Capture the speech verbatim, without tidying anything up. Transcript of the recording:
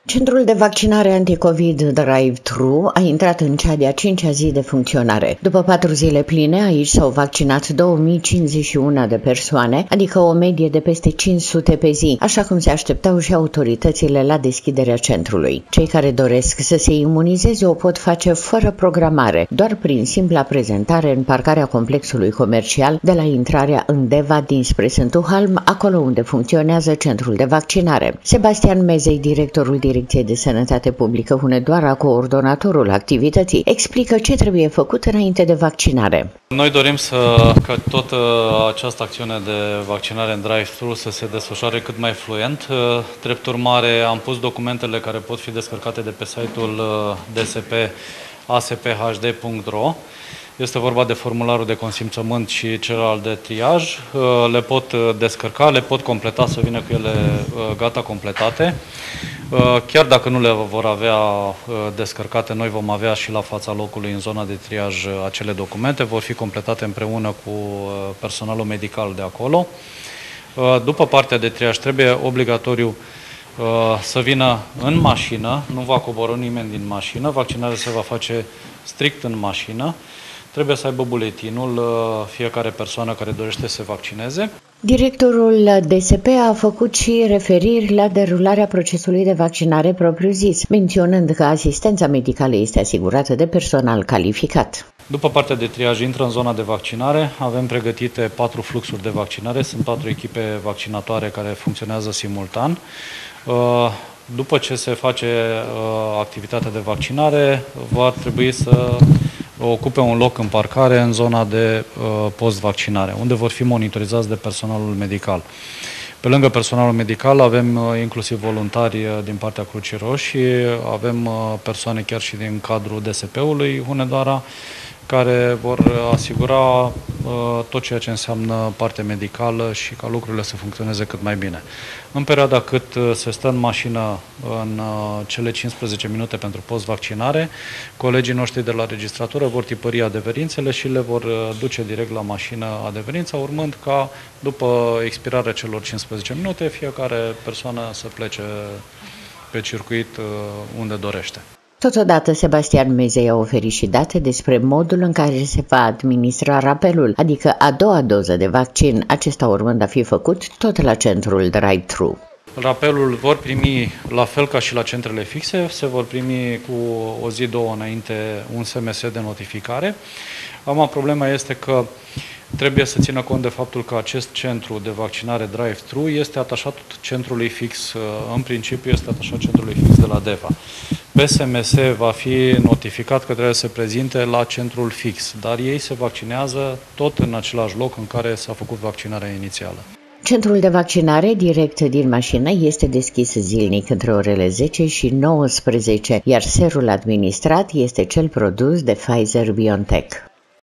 Centrul de vaccinare anticovid Drive-Thru a intrat în cea de-a cincea zi de funcționare. După patru zile pline, aici s-au vaccinat două mii cincizeci și unu de persoane, adică o medie de peste cinci sute pe zi, așa cum se așteptau și autoritățile la deschiderea centrului. Cei care doresc să se imunizeze o pot face fără programare, doar prin simpla prezentare în parcarea complexului comercial de la intrarea în Deva dinspre Sfântul Halm, acolo unde funcționează centrul de vaccinare. Sebastian Mezei, directorul Direcției de Sănătate Publică Hunedoara, coordonatorul activității, explică ce trebuie făcut înainte de vaccinare. Noi dorim să, ca toată această acțiune de vaccinare în drive-thru să se desfășoare cât mai fluent. Drept urmare, am pus documentele care pot fi descărcate de pe site-ul D S P A S P H D punct R O. Este vorba de formularul de consimțământ și celălalt de triaj. Le pot descărca, le pot completa, să vină cu ele gata completate. Chiar dacă nu le vor avea descărcate, noi vom avea și la fața locului, în zona de triaj, acele documente. Vor fi completate împreună cu personalul medical de acolo. După partea de triaj, trebuie obligatoriu să vină în mașină, nu va coborî nimeni din mașină, vaccinarea se va face strict în mașină. Trebuie să aibă buletinul fiecare persoană care dorește să se vaccineze. Directorul D S P a făcut și referiri la derularea procesului de vaccinare propriu-zis, menționând că asistența medicală este asigurată de personal calificat. După partea de triaj intră în zona de vaccinare, avem pregătite patru fluxuri de vaccinare, sunt patru echipe vaccinatoare care funcționează simultan. După ce se face activitatea de vaccinare, va trebui să ocupe un loc în parcare în zona de uh, post-vaccinare, unde vor fi monitorizați de personalul medical. Pe lângă personalul medical avem uh, inclusiv voluntari uh, din partea Crucii Roșii, avem uh, persoane chiar și din cadrul D S P-ului Hunedoara, care vor asigura uh, tot ceea ce înseamnă partea medicală și ca lucrurile să funcționeze cât mai bine. În perioada cât se stă în mașină în uh, cele cincisprezece minute pentru post-vaccinare, colegii noștri de la registratură vor tipări adeverințele și le vor duce direct la mașină adeverința, urmând ca după expirarea celor cincisprezece minute fiecare persoană să plece pe circuit uh, unde dorește. Totodată, Sebastian Mezei a oferit și date despre modul în care se va administra rapelul, adică a doua doză de vaccin, acesta urmând a fi făcut tot la centrul Drive-Thru. Rapelul vor primi, la fel ca și la centrele fixe, se vor primi cu o zi, două înainte un S M S de notificare. Acum, problema este că trebuie să țină cont de faptul că acest centru de vaccinare Drive-Thru este atașat centrului fix, în principiu este atașat centrului fix de la Deva. Pe S M S va fi notificat că trebuie să se prezinte la centrul fix, dar ei se vaccinează tot în același loc în care s-a făcut vaccinarea inițială. Centrul de vaccinare direct din mașină este deschis zilnic între orele zece și nouăsprezece, iar serul administrat este cel produs de Pfizer-BioNTech.